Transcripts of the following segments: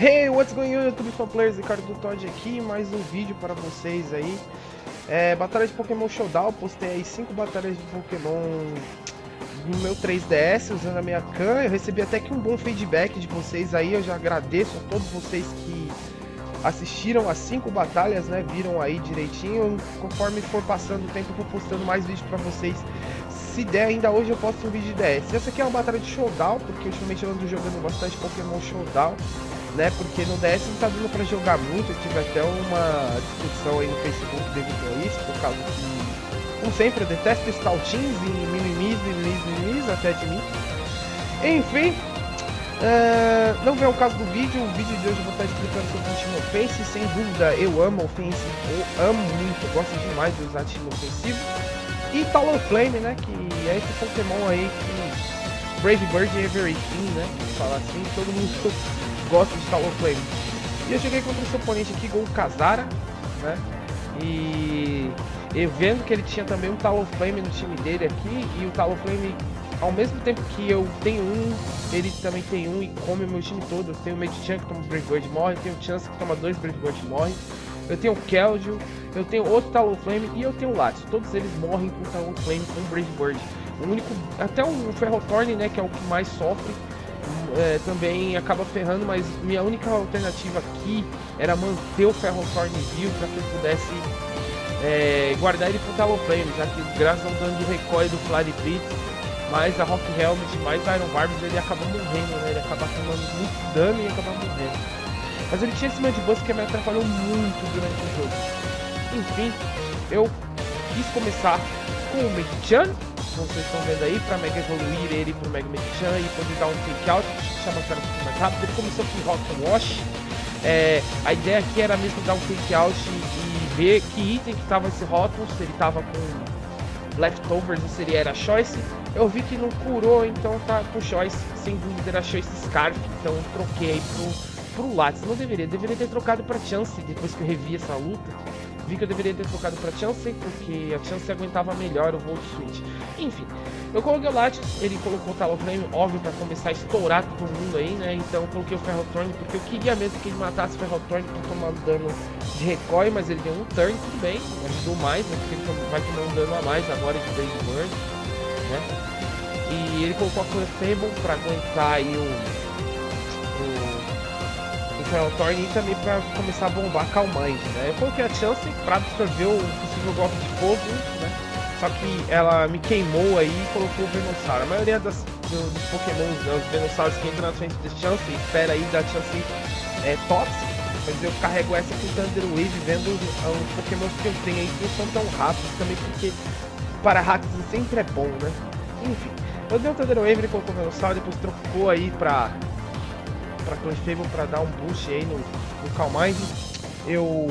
Hey, what's going on, YouTube fan players? Ricardo do Todd aqui, mais um vídeo para vocês aí. Batalha de Pokémon Showdown, postei aí 5 batalhas de Pokémon no meu 3DS usando a minha Cam. Eu recebi até que um bom feedback de vocês aí, eu já agradeço a todos vocês que assistiram as 5 batalhas, né? Viram aí direitinho. Conforme for passando o tempo, eu vou postando mais vídeos para vocês. Se der, ainda hoje eu posto um vídeo de DS. Essa aqui é uma batalha de Showdown, porque ultimamente eu ando jogando bastante Pokémon Showdown, né? Porque no DS não tá dando pra jogar muito. Eu tive até uma discussão aí no Facebook devido a isso, por causa que, como sempre, eu detesto Staltins e mimimis até de mim. Enfim, não vem o caso do vídeo. O vídeo de hoje eu vou estar explicando sobre o time ofensivo. Sem dúvida, eu amo ofensivo, eu amo muito, eu gosto demais de usar time ofensivo. E Talonflame, né, que é esse Pokémon aí que Brave Bird e Everything, né, fala assim, todo mundo gosta de Talonflame. E eu joguei contra esse oponente aqui, Golgazara, né, e vendo que ele tinha também um Talonflame no time dele aqui, e o Talonflame, ao mesmo tempo que eu tenho um, ele também tem um e come o meu time todo. Eu tenho o Medicham que toma Brave Bird morre, eu tenho o Chance que toma 2 Brave Bird morre. Eu tenho o Keldeo, eu tenho outro Talonflame e eu tenho o Latios. Todos eles morrem com Talonflame, com Brave Bird. O único, até o Ferrothorn, né, que é o que mais sofre, também acaba ferrando, mas minha única alternativa aqui era manter o Ferrothorn vivo para que eu pudesse guardar ele pro Talonflame, já que graças ao dano do recoil do Flare Blitz, mais a Rock Helmet, mais a Iron Barbs, ele acaba morrendo, né, ele acaba tomando muito dano e acaba morrendo. Mas ele tinha esse Mandibuzz que me atrapalhou muito durante o jogo. Enfim, eu quis começar com o Medicham, como vocês estão vendo aí, para Mega evoluir ele pro Mega Medicham e poder dar um fake out, deixar mais mais rápido. Ele começou com Rock Wash. A ideia aqui era mesmo dar um fake out e ver que item que tava esse rótulo, se ele tava com leftovers ou se ele era Choice. Eu vi que não curou, então tá com Choice, sem dúvida era Choice Scarf, então eu troquei aí pro Latios. Não deveria ter trocado pra Chance depois que eu revi essa luta. Vi que eu deveria ter trocado pra Chance, porque a Chance aguentava melhor o Volt Switch. Enfim, eu coloquei o Latios, ele colocou o Talonflame, óbvio, pra começar a estourar todo mundo aí, né? Então eu coloquei o Ferrothorn, porque eu queria mesmo que ele matasse o Ferrothorn pra tomar dano de recoil, mas ele deu um turn, tudo bem, ajudou mais, né? Porque ele vai tomar um dano a mais agora de Brave Bird, né? E ele colocou a Clefable pra aguentar aí o Ferrothorn e também para começar a bombar Calm Mind, né? Eu coloquei a Chance para absorver o possível golpe de fogo, né? Só que ela me queimou aí e colocou o Venusaur. A maioria dos Pokémons, né, os Venusaurs que entram na frente da Chance, espera aí da Chance tóxica, mas eu carrego essa com Thunder Wave, vendo os Pokémons que eu tenho aí que não são tão rápidos também, porque para hacks sempre é bom, né? Enfim, eu dei um Thunder Wave, ele colocou o Venusaur, depois trocou aí pra Clefable para dar um boost aí no Calm Mind. Eu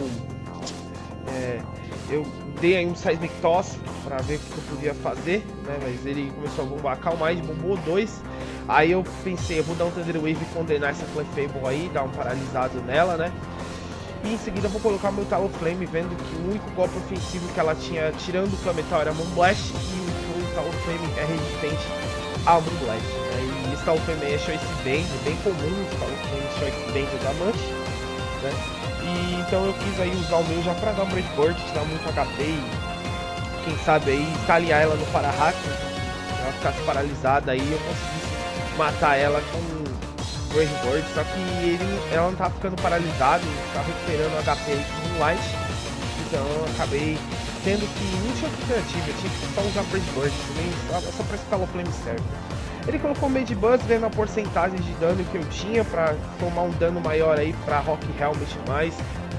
dei aí um Seismic Toss para ver o que eu podia fazer, né? Mas ele começou a bombar Calm Mind, bombou 2. Aí eu pensei, eu vou dar um Thunder Wave e condenar essa Clefable aí, dar um paralisado nela, né? E em seguida eu vou colocar meu Talonflame, vendo que o único golpe ofensivo que ela tinha, tirando o Flametal, era Moonblast, e o Talonflame é resistente ao Moonblast, né? E esse Talonflame é Choice Band, bem comum, esse Talonflame Choice Band da Manch, né? E então eu quis aí usar o meu já pra dar um Brave Bird, tirar muito HP e quem sabe aí escalhar ela no para-hack, ela ficasse paralisada aí eu conseguisse matar ela com Brave Bird, só que ela não tava ficando paralisada, tava recuperando o HP aí com Moonlight, então eu acabei tendo que não tinha alternativa, eu tinha que só usar Brave Bird também, só pra esse Talonflame serve. Ele colocou o Mandibuzz vendo a porcentagem de dano que eu tinha para tomar um dano maior aí para Rock Helmet mais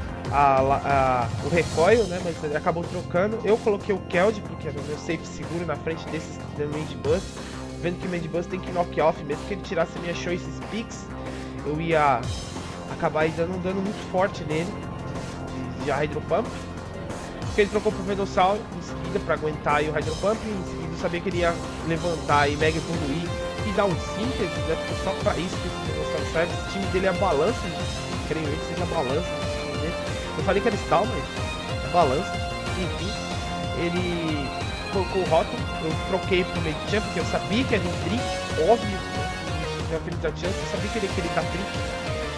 o recoil, né? Mas ele acabou trocando. Eu coloquei o Keldeo porque era o meu safe seguro na frente desse Mandibuzz, vendo que o Mandibuzz tem que knock off, mesmo que ele tirasse a minha Choice Speaks, eu ia acabar aí dando um dano muito forte nele de Hydro Pump. Porque ele trocou pro Venusaur em seguida para aguentar aí o Hydro Pump, e em seguida eu sabia que ele ia levantar e Mega evoluir e dar um síntese, né? Porque só para isso que esse Venusaur serve. Esse time dele é a balança, creio eu que seja a balança desse time dele. Eu falei que era Stall, mas é balança. Enfim, ele colocou o rótulo, eu troquei pro Medicham porque eu sabia que era um trick, óbvio, né? Já que ele já tinha, eu sabia que ele queria dar trick.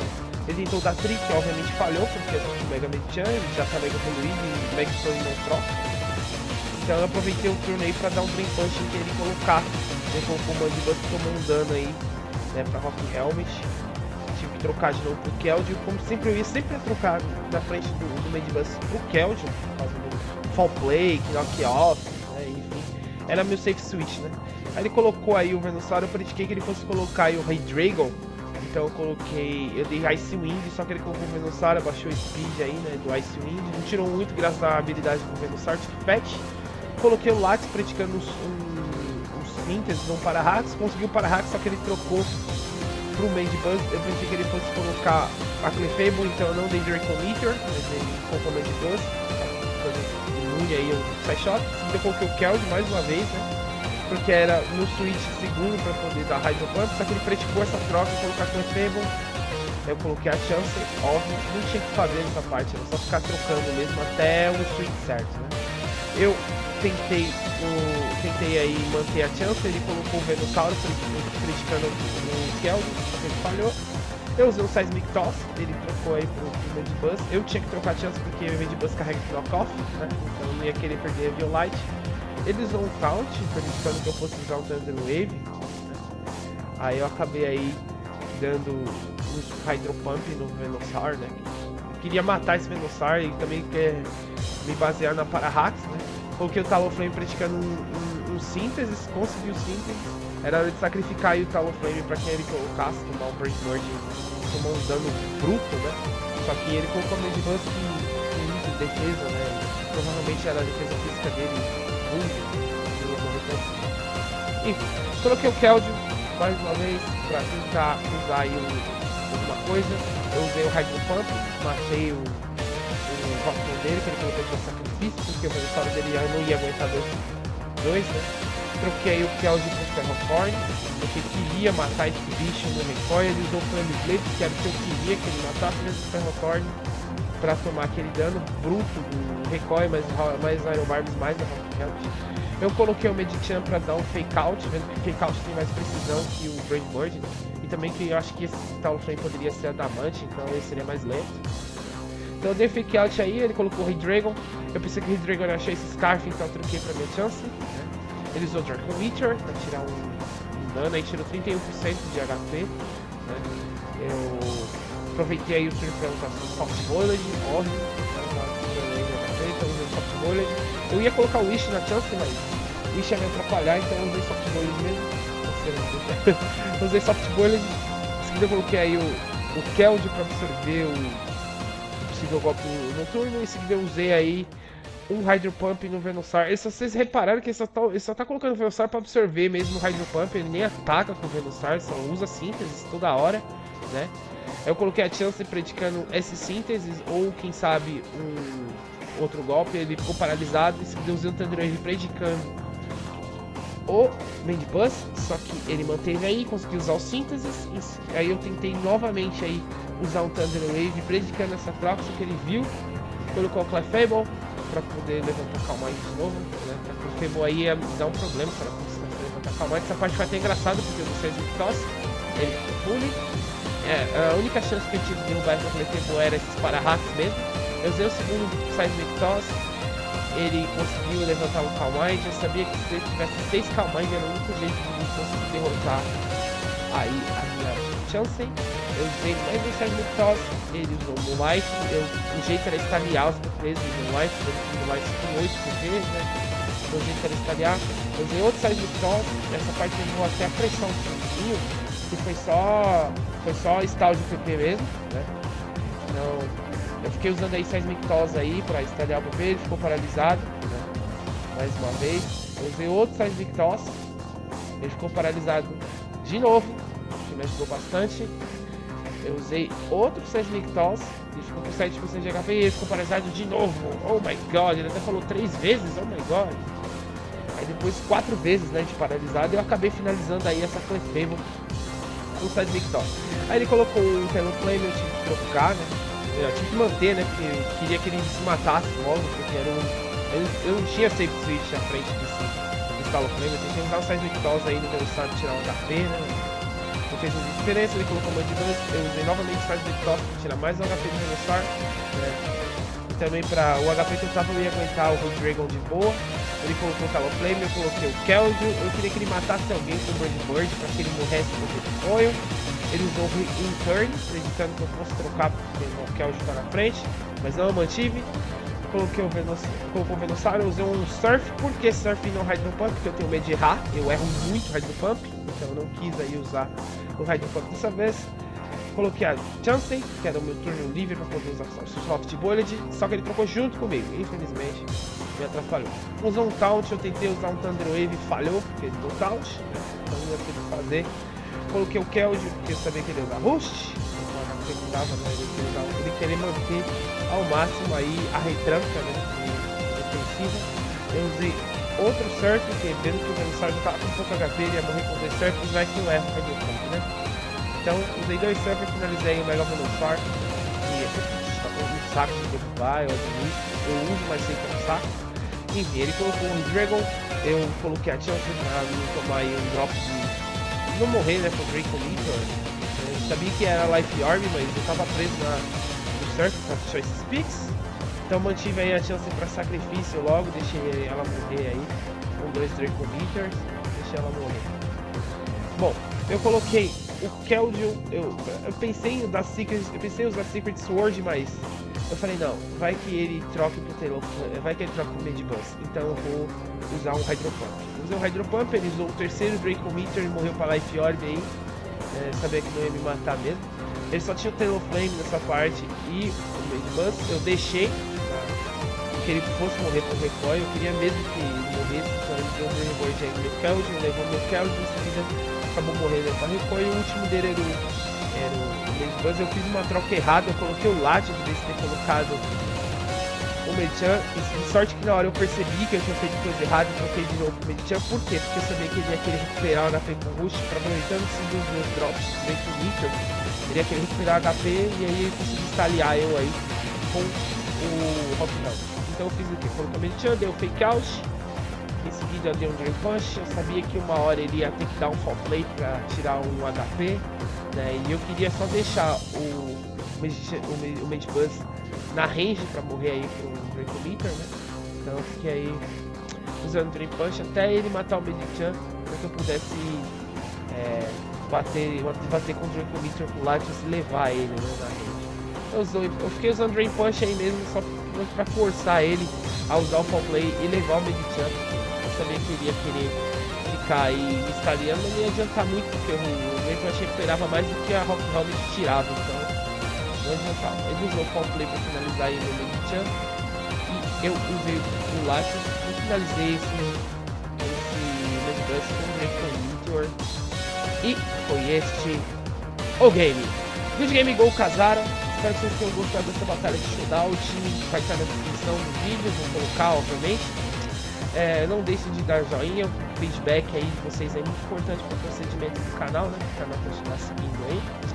Ele tentou dar trick, que obviamente falhou, porque o Mega Medichan, ele já tá mega evoluído e Mega Stone não troca. Então eu aproveitei o turno aí pra dar um Brain Punch em que ele colocar. Ele colocou o Mandibuzz que tomou um dano aí, né, pra Rock Helmet. Tive que trocar de novo pro Keldeo, como sempre eu ia sempre trocar na frente do Mandibuzz pro Keldeo, por causa do Fall Play, Knock Off, né, enfim. Era meu safe switch, né. Aí ele colocou aí o Venusaur, eu prediquei que ele fosse colocar aí o Hydreigon. Então eu dei Ice Wind, só que ele colocou o Venusaur, abaixou o speed aí, né, do Ice Wind. Não tirou muito graças à habilidade do Venusaur, Tick Patch. Coloquei o Latios praticando uns Synthesis, um Para-Hacks, conseguiu o Para-Hacks, só que ele trocou pro Mandibuzz. Eu pensei que ele fosse colocar a Clefable, então eu não dei Draco Meteor, mas ele colocou o Mandibuzz, coisa imune aí, o Psyshot. Eu coloquei o Keldeo mais uma vez, né? Porque era no switch segundo para poder dar Hydro Pump, só que ele praticou essa troca e colocar Clefable. Eu coloquei a Chance, óbvio, não tinha que fazer essa parte, era só ficar trocando mesmo até o switch certo, né? Eu tentei aí manter a Chance, ele colocou o Venusaur criticando o Keldeo, só que ele falhou. Eu usei o Seismic Toss, ele trocou aí pro Mandibuzz. Eu tinha que trocar a Chance porque o Mandibuzz carrega o Knock-Off, né? Então eu não ia querer perder a Violite. Eles usam um Count, criticando que eu fosse usar um Thunder Wave, né? Aí eu acabei aí dando uns Hydro Pump no Venusaur, né? Eu queria matar esse Venusaur e também quer me basear na Para-Hacks, né? Coloquei o Talonflame praticando um Synthesis, consegui o Synthesis. Era hora de sacrificar aí o Talonflame pra quem ele colocasse, tomar um Break Merge, tomar um dano bruto, né? Só que ele colocou a Mandibuzz que tem muito de defesa, né? Provavelmente era a defesa física dele. Enfim, coloquei o Keldeo mais uma vez pra tentar usar aí alguma coisa. Eu usei o Hydro Pump, matei o Rockman dele, que ele colocou para sacrifício, porque o Venusaur dele não ia aguentar dois, né? Troquei o Keldeo pro Ferrothorn, porque queria matar esse bicho no recoil. Ele usou o Flame Blade, que era o que eu queria que ele matasse mesmo o Ferrothorn, pra tomar aquele dano bruto do recoil, mais Iron Barbs, mais a Rock Helmet. Eu coloquei o Medichan pra dar um Fake Out, vendo que o Fake Out tem mais precisão que o Brave Bird, né? E também que eu acho que esse Talonflame poderia ser Adamante, então ele seria mais lento. Então eu dei Fake Out aí, ele colocou o Hydreigon. Eu pensei que o Hydreigon ia achar esse Scarf, então eu troquei pra minha Chance, né? Ele usou o Draco Meteor pra tirar um dano, aí tirou 31% de HP, né? Eu aproveitei aí o turno pra usar o Soft Boiled, óbvio, então eu usei o Soft Boiled. Eu ia colocar o Wish na Chance, mas o Wish ia me atrapalhar, então eu usei Soft Boiled mesmo. Eu usei Soft Boiled, em seguida eu coloquei aí o Keldeo pra absorver o possível golpe noturno, em seguida eu usei aí um Hydro Pump no Venusaur. Se vocês repararam que ele só tá colocando o Venusaur pra absorver mesmo o Hydro Pump, ele nem ataca com o Venusaur, só usa sínteses toda hora, né? Eu coloquei a Chance predicando esse sínteses, ou quem sabe um outro golpe, ele ficou paralisado, e se deu usando o Thunder Wave predicando o Mandibuzz, só que ele manteve aí, conseguiu usar o sínteses, aí eu tentei novamente aí usar um Thunder Wave predicando essa troca, só que ele viu, colocou o Clefable para poder levantar Calm Mind de novo, né? A Clefable aí ia dar um problema se ela conseguisse levantar Calm Mind. Essa parte foi até engraçada porque eu gostei de Toss, ele ficou fully. A única chance que eu tive de derrubar essa Clefable era esses Para-Hacks mesmo. Eu usei o segundo Seismic Toss, ele conseguiu levantar um Calm Mind. Eu sabia que se ele tivesse 6 Calm Mind era o único jeito de conseguir derrotar aí a minha Chance. Eu usei mais um Seismic Toss, ele usou o Moonlight. O jeito era estaliar os PPs do Moonlight, o Moonlight com 8 PPs, né? Então o jeito era estaliar. Eu usei outro Seismic Toss, nessa parte eu vou até a pressão um pouquinho, que foi só stall de PP mesmo, né? Então eu fiquei usando aí Seismic Toss aí pra estaliar o PP, ele ficou paralisado, né? Mais uma vez. Eu usei outro Seismic Toss, ele ficou paralisado de novo, que me ajudou bastante. Eu usei outro Seismic Toss, ele ficou com 7% de HP e ele ficou paralisado de novo. Oh my god, ele até falou 3 vezes, oh my god. Aí depois 4 vezes, né, de paralisado, eu acabei finalizando aí essa Clefable com o Seismic Toss. Aí ele colocou um Talonflame, eu tive que trocar, né, eu tive que manter, né, porque eu queria que ele se matasse logo, porque eu não tinha safe switch à frente desse Talonflame, eu tentei usar o Seismic Toss aí no Venusaur pra tirar um HP, né. fez uma diferença, ele colocou uma de Buzz, eu usei novamente Side Top para tirar mais o HP do Venusaur, né? E também para o HP que eu tava, eu ia aguentar o Road Dragon de boa. Ele colocou o Talonflame, eu coloquei o Keldeo, eu queria que ele matasse alguém com o Bird Bird para que ele morresse com o Recoil. Ele usou o Turn, acreditando que eu fosse trocar porque o Keldeo tá na frente, mas não, eu mantive. Coloquei o Venusaur, eu usei um Surf, porque Surf e não Hydro Pump, porque eu tenho medo de errar, eu erro muito Hydro Pump, então eu não quis aí usar o Hydro Pump dessa vez. Coloquei a Chansey, que era o meu turno livre para poder usar o Soft Bullet, só que ele trocou junto comigo, infelizmente me atrapalhou. Usou um Taunt, eu tentei usar um Thunder Wave, falhou, porque ele deu Taunt, né? Então não ia ter o que fazer. Coloquei o Keldeo, porque eu sabia que ele ia usar Rust, ele queria manter ao máximo aí a retranca, né, de defensiva. Eu usei outro Surf, porque vendo que o Venusaur já estava com pouco HP, ele ia morrer com 2 Surfs, vai que eu erro o Hydro Pump, né? Então usei 2 Surfs, finalizei o Mega Venusaur, e é um saco de derrubar, eu admito, eu uso, mas sei que é um saco. Enfim, ele colocou um Dragon, eu coloquei a Chansey pra não tomar aí um drop de não morrer, né, com o Draco Meteor. Eu sabia que era Life Orb, mas eu tava preso no Surf pra Choice Speaks. Então mantive aí a chance para sacrifício logo, deixei ela morrer aí com 2 Draco Meteors, deixei ela morrer. Bom, eu coloquei o Keldeo, eu pensei em usar Secret Sword, mas eu falei não, vai que ele troque pro Talonflame, vai que ele troque pro Medibuzz, então eu vou usar um Hydro Pump. Usei o Hydro Pump, ele usou o terceiro Draco Meteor e morreu pra Life Orb aí, sabia que não ia me matar mesmo. Ele só tinha o Talonflame nessa parte e o Medibuzz, eu deixei que ele fosse morrer por Recoil, eu queria mesmo que ele morresse, então ele deu um Reward aí no meu Keldeo, levou meu Keldeo, em seguida acabou morrendo para Recoil, e o último dele era o Medibuzz. Eu fiz uma troca errada, eu coloquei o Latios em vez de ter colocado o Medicham, e de sorte que na hora eu percebi que eu tinha feito coisa errada e troquei de novo o Medicham. Por quê? Porque eu sabia que ele ia querer recuperar o HP com o Rush, aproveitando-se dos meus drops bem com o Meteor, ele ia querer recuperar o HP e aí ele conseguiu estaliar eu aí com o Rockdown. Então eu fiz o que? Coloquei o Medicham, dei o Fake Out, em seguida eu dei um Drain Punch. Eu sabia que uma hora ele ia ter que dar um Fall Play pra tirar um HP, né? E eu queria só deixar o Medibuzz na range pra morrer aí com o Draco Meteor, né? Então eu fiquei aí usando o Drain Punch até ele matar o Medicham, para que eu pudesse bater com o Draco Meteor com o Latios e levar ele, né, na range. Eu fiquei usando o Drain Punch aí mesmo só pra forçar ele a usar o Fall Play e levar o Medicham. Eu sabia que ele ia querer ficar aí me escalando, mas não ia adiantar muito, porque o Drain Punch recuperava mais do que a Rock Helmet tirava, então não adiantava. Ele usou o Fall Play pra finalizar aí no Medicham e eu usei o Latios e finalizei esse Medibuzz com o Draco Meteor. E foi este o game. Good Game Go Kazara. Espero que vocês tenham gostado dessa batalha de showdown. O time vai estar na descrição do vídeo, vou colocar, obviamente. Não deixem de dar joinha, o feedback aí de vocês é muito importante para o procedimento do canal, né? O canal continuar seguindo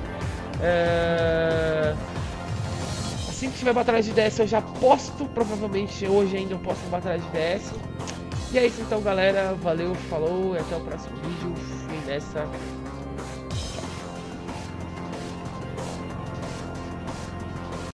aí. Assim que tiver batalha de DS eu já posto, provavelmente hoje ainda eu posto uma batalha de DS. E é isso então, galera. Valeu, falou e até o próximo vídeo. Fui nessa.